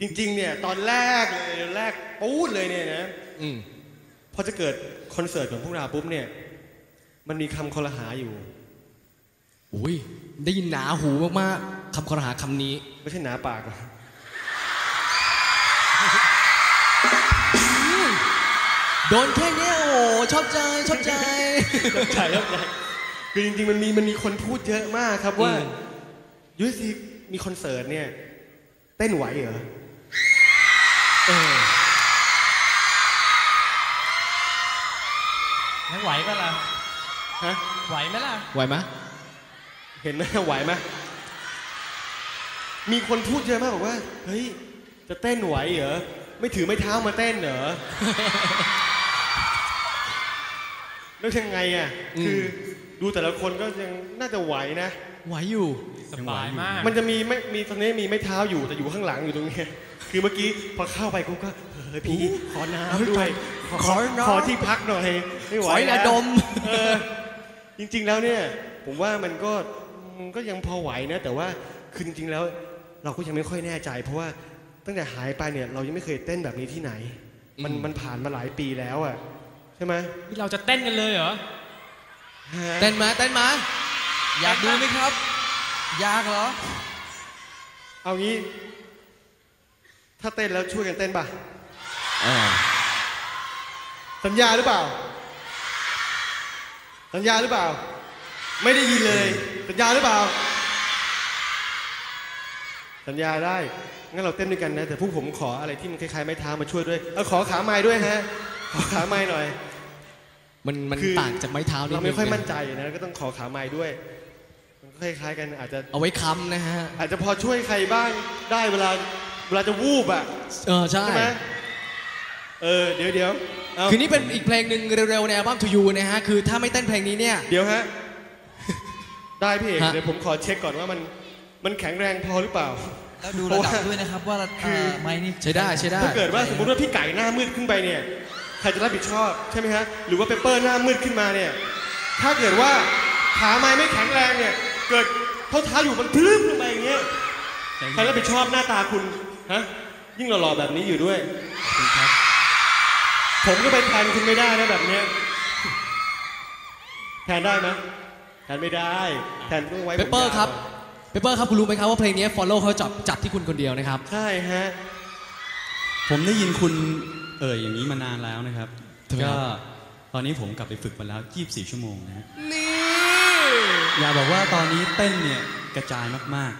จริงๆเนี่ยตอนแรกปู๊ดเลยเนี่ยนะพอจะเกิดคอนเสิร์ตของพวกเราปุ๊บเนี่ยมันมีคำคอรหาอยู่อุ้ยได้ยินหนาหูมากๆคำคอรหาคำนี้ไม่ใช่หนาปากโดนแค่นี้โอ้ชอบใจคือจริงๆมันมีคนพูดเยอะมากครับว่ายูซีมีคอนเสิร์ตเนี่ยเต้นไหวเหรอไม่ไหวก็ล่ะฮะไหวไหมล่ะไหวไหมเห็นไหมไหวไหมมีคนพูดเยอะมากบอกว่าเฮ้ยจะเต้นไหวเหรอไม่ถือไม้เท้ามาเต้นเหรอแล้วยังไงอ่ะคือดูแต่ละคนก็ยังน่าจะไหวนะไหวอยู่สบายมากมันจะมีตอนนี้มีไม้เท้าอยู่แต่อยู่ข้างหลังอยู่ตรงนี้คือเมื่อกี้พอเข้าไปกูก็เฮ้ยพี่ขอน้ำด้วยขอที่พักหน่อยไม่ไหวนะดมจริงๆแล้วเนี่ยผมว่ามันก็ยังพอไหวนะแต่ว่าคือจริงๆแล้วเราก็ยังไม่ค่อยแน่ใจเพราะว่าตั้งแต่หายไปเนี่ยเรายังไม่เคยเต้นแบบนี้ที่ไหนมันผ่านมาหลายปีแล้วอ่ะใช่ไหมนี่เราจะเต้นกันเลยเหรอเต้นมาอยากดูไหมครับอยากเหรอเอางี้ถ้าเต้นแล้วช่วยกันเต้นป่ะสัญญาหรือเปล่าไม่ได้ยินเลยสัญญาหรือเปล่าสัญญาได้งั้นเราเต้นด้วยกันนะแต่พวกผมขออะไรที่มันคล้ายๆไม้เท้ามาช่วยด้วยขอขาไม้ด้วยฮะขอขาไม้หน่อยมันต่างจากไม้เท้านี่เราไม่ค่อยมั่นใจนะก็ต้องขอขาไม้ด้วยมันคล้ายๆกันอาจจะเอาไว้ค้ำนะฮะอาจจะพอช่วยใครบ้างได้เวลาจะวูบอ่ะใช่ไหมเดี๋ยวคือนี่เป็นอีกเพลงหนึ่งเร็วๆในอัลบั้ม To You นะฮะคือถ้าไม่เต้นเพลงนี้เนี่ยเดี๋ยวฮะได้พี่เอกเดี๋ยวผมขอเช็คก่อนว่ามันแข็งแรงพอหรือเปล่าแล้วดูระดับด้วยนะครับว่าไม้นี่ใช้ได้ถ้าเกิดว่าสมมติว่าพี่ไก่หน้ามืดขึ้นไปเนี่ยใครจะรับผิดชอบใช่ไหมฮะหรือว่าเปเปอร์หน้ามืดขึ้นมาเนี่ยถ้าเกิดว่าขาไม้ไม่แข็งแรงเนี่ยเกิดเท้าอยู่มันพลึบลงไปอย่างเงี้ยใครรับผิดชอบหน้าตาคุณฮะยิ่งหล่อๆแบบนี้อยู่ด้วยผมก็ไปแทนคุณไม่ได้นะแบบเนี้ยแทนได้ไหมแทนไม่ได้แทนต้องไว้เปเปอร์ครับคุณรู้ไหมครับว่าเพลงนี้ Follow เขาจับที่คุณคนเดียวนะครับใช่ฮะผมได้ยินคุณอย่างนี้มานานแล้วนะครับก็ตอนนี้ผมกลับไปฝึกมาแล้ว24ชั่วโมงนะฮะนี่อย่าบอกว่าตอนนี้เต้นเนี่ยกระจายมาก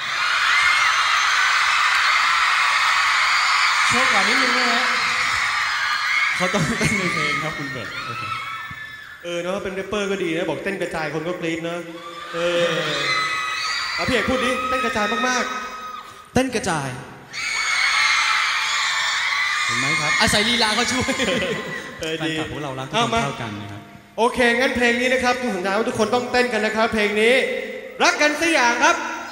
โชว์ก่อนนิดนึงนะฮะเขาต้องเต้นในเพลงครับคุณเบิร์ตเนาะเป็นแรปเปอร์ก็ดีนะบอกเต้นกระจายคนก็กรี๊ดเนาะเอาพี่เอกพูดดิเต้นกระจายมากๆเต้นกระจายเห็นไหมครับอาศัยลีลาเขาช่วยดีพวกเรารักทุกคนเท่ากันนะครับโอเคงั้นเพลงนี้นะครับทุกสัญญาว่าทุกคนต้องเต้นกันนะครับเพลงนี้รักกันสักอย่างครับ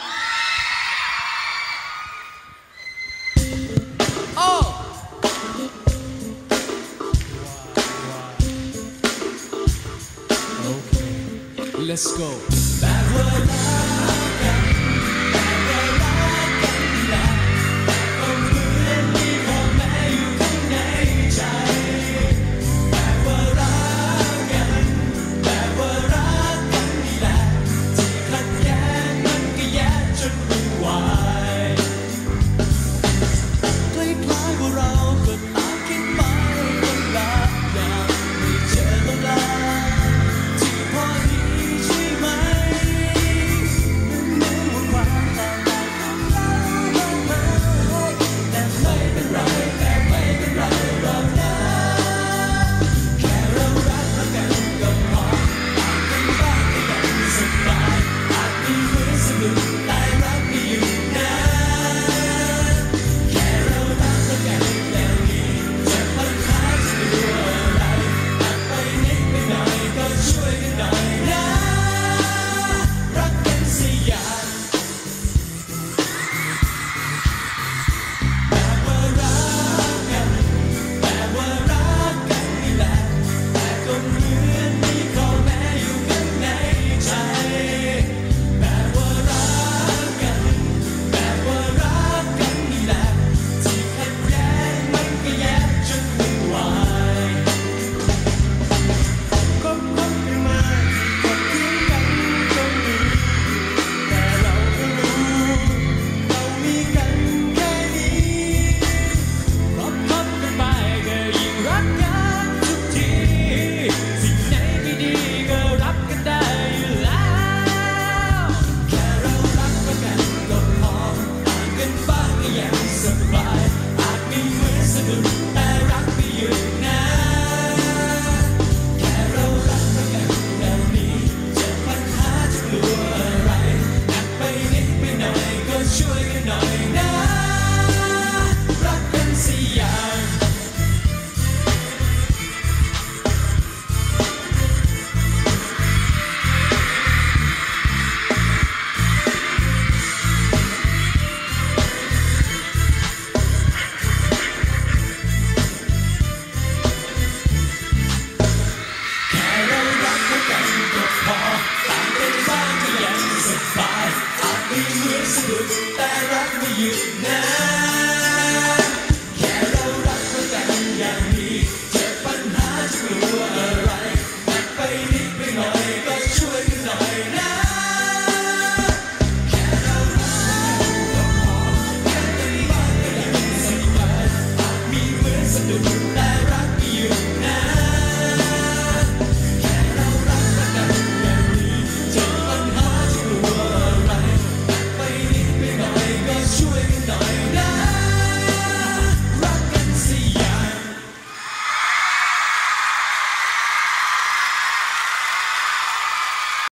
Let's go แต่รักไม่หยุดนะ